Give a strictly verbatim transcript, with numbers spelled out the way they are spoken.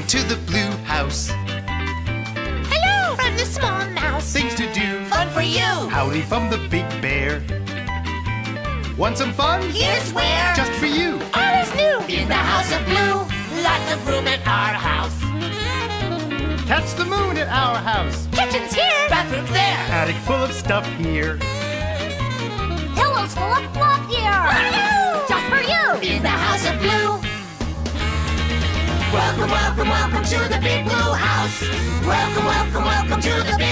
Welcome to the Blue House. Hello from the small mouse. Things to do. Fun for you. Howdy from the big bear. Want some fun? Here's where. Just for you. All is new in the House of Blue. Lots of room at our house. Catch the moon at our house. Kitchen's here. Bathroom's there. Attic full of stuff here. Pillows full of fluff here. Just for you in the House of Blue. Welcome, welcome, welcome to the big blue house. Welcome, welcome, welcome to the big